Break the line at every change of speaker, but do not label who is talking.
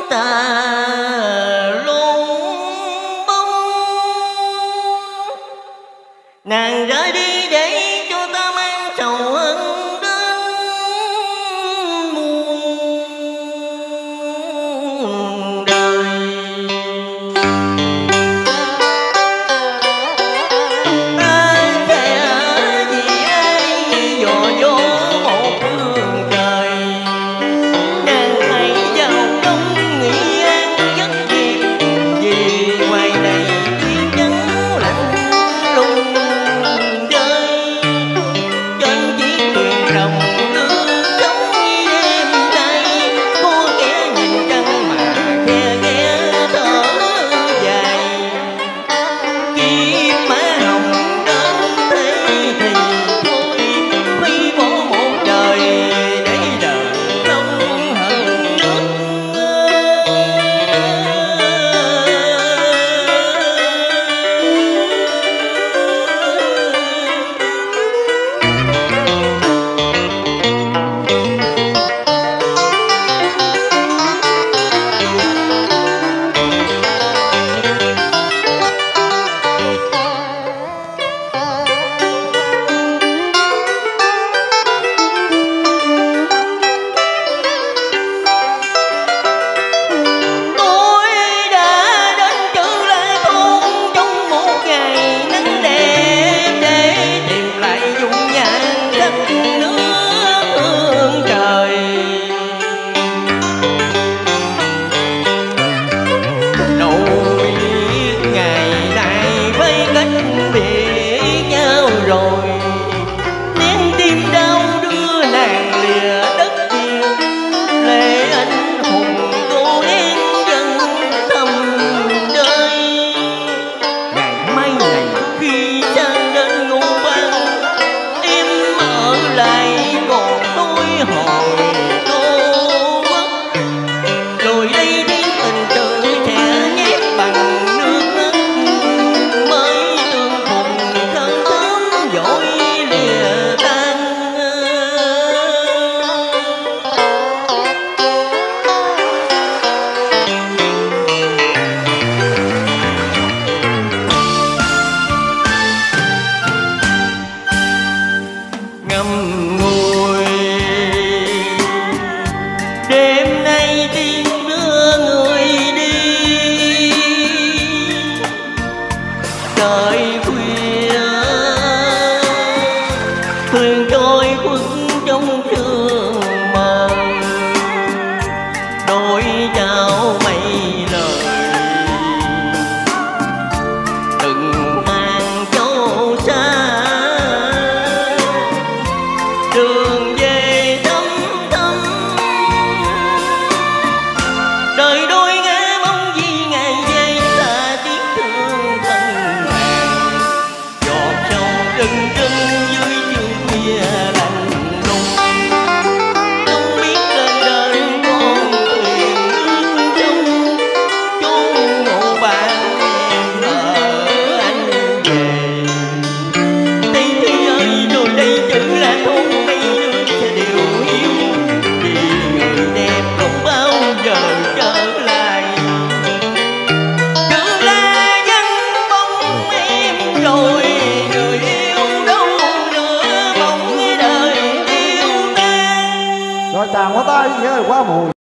ta luôn bông. Nàng ra đi để cho ta mang sầu hận đến muôn đời. Ta sẽ vì ai dò dỗ một phương trời. Nàng hãy vào trong nghĩ an giấc việc, vì ngoài này chiến trắng lạnh lùng rơi. Trên chiếc thuyền rồng đưa sống đêm nay, có kẻ nhìn trăng mà khe ghé thở dài. Kiếp má hồng đến thế thì thôi, phi bỏ một đời để đời không hận nước. Tôi đã đến Chữ Lai Thôn trong một ngày nắng đẹp để tìm lại dung nhan đất nước hương trời. Đâu biết ngày nay phải cách biệt nhau rồi, nén tim đau đưa nàng lìa đất Việt. Lệ anh hùng cô em dân thầm đời. Ngày mai này khi sang đến ngũ quan, em ở lại còn tôi hỏi cô mất. Rồi đây tiếng tình tự sẽ nhét bằng nước mắt, mới tương phùng thơm thơm dội lìa tan. Ngâm ngùi đêm nay tiếng đưa người đi. Trời khuya thuyền trôi khuất trong sương mờ, đôi chào mấy lời từng hàng châu xa. Đường về thăm thăm đời đôi ngã bóng vì ngày về xa tiếng thương thân nàng. Giọt sâu rưng rưng dưới trường khuya lạnh lùng, không biết lên đời con thuyền nước trong chốn ngộ bạn em ở anh về. Tây Thi ơi rồi đây Chữ Lai Thôn mấy đứa sẽ đều yêu, vì người đẹp không bao giờ trở lại. Chữ Lai vắng bóng em rồi, người yêu đâu nữa bóng đời yêu tan.
Rồi chàng quá tay, nhớ quá mùi.